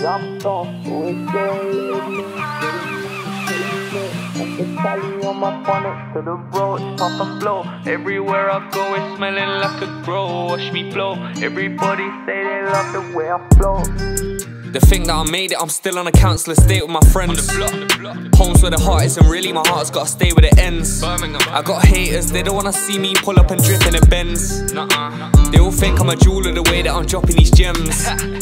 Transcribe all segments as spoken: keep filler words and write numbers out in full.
I'm stoned, always getting That's the Cali on my bonnet to the road, pop and blow. Everywhere I go, it's smelling like a grow. Watch me blow. Everybody say they love the way I flow. They think that I made it, I'm still on a council estate with my friends. Homes where the heart is, and really my heart's gotta stay where it ends. I got haters, they don't wanna see me pull up and drip in a Benz. They all think I'm a jeweler the way that I'm dropping these gems.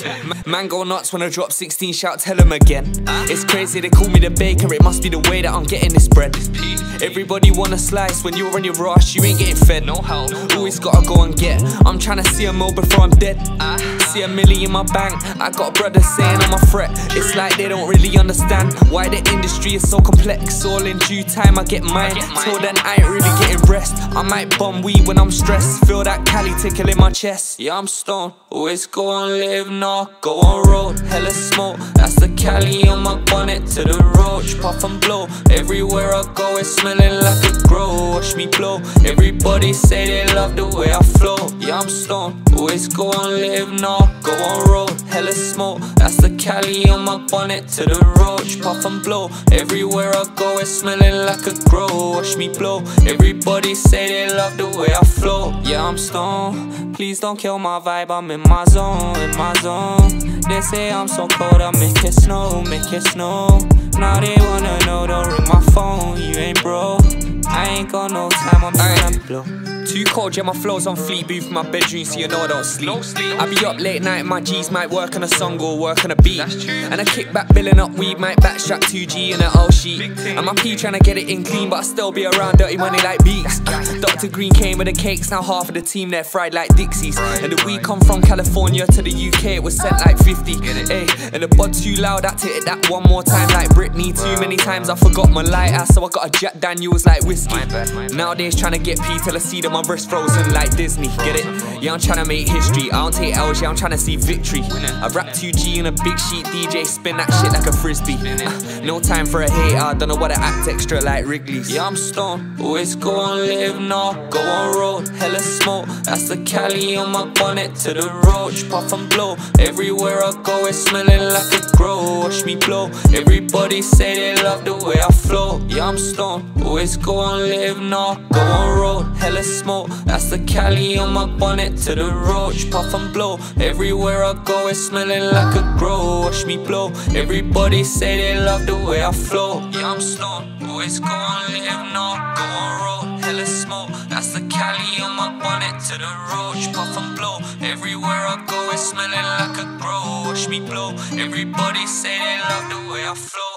Man go nuts when I drop sixteen, shout tell them again. It's crazy they call me the baker, it must be the way that I'm getting this bread. Everybody want a slice, when you're on your rush you ain't getting fed. No help, always gotta go and get. I'm trying to see a mill before I'm dead. See a milli in my bank, I got brothers saying I'm a threat. It's like they don't really understand why the industry is so complex. All in due time I get mine, till then I ain't really getting rest. I might bum weed when I'm stressed, feel that Cali tickle in my chest. Yeah, I'm stoned, always go on live, nah, go on road, hella smoke. That's the Cali on my bonnet to the roach, puff and blow. Everywhere I go it's smelling like a grow. Watch me blow, everybody say they love the way I flow. Yeah, I'm stoned, always go on live, nah, go on road, hella smoke. That's the Cali on my bonnet to the roach, puff and blow. Everywhere I go it's smelling like a grow. Watch me blow, everybody say they love the way I flow. Yeah, I'm stoned, please don't kill my vibe, I'm in my zone, in my zone. They say I'm so cold, I make it snow, make it snow. Now they wanna know, don't ring my phone, you ain't bro. I ain't got no time, I'm trying to blow. Too cold, yeah, my flow's on fleet, booth in my bedroom, so you know I don't sleep. I be up late night, my G's might work on a song or work on a beat. And I kick back billing up weed, might backstrap two G in an L sheet. And my P trying to get it in clean, but I still be around dirty money like beats. Doctor Green came with the cakes, now half of the team they're fried like Dixies. And the weed come from California to the U K, it was sent like fifty. Ay, and the bud too loud, I hit it that one more time like Britney. Too many times I forgot my lighter, so I got a Jack Daniels like whiskey. Nowadays trying to get P till I see them, my wrist frozen like Disney, get it? Yeah, I'm trying to make history, I don't take L's, yeah, I'm trying to see victory. I rap two G in a big sheet, D J spin that shit like a frisbee. uh, No time for a hater, I don't know what to act extra like Wrigley's. Yeah, I'm stoned, always go on live, nah, go on road, hella smoke. That's the Cali on my bonnet to the roach, puff and blow. Everywhere I go it's smelling like a grow. Watch me blow, everybody say they love the way I flow. Yeah, I'm stoned, always go on live, nah, go on road, hella smoke. That's the Cali on my bonnet to the roach, puff and blow. Everywhere I go it's smelling like a grow. Watch me blow, everybody say they love the way I flow. Yeah, I'm stoned, always go on live, nah, go on road, hella smoke. That's the Cali on my bonnet to the roach, puff and blow. Everywhere I go it's smelling like a grow. Watch me blow, everybody say they love the way I flow.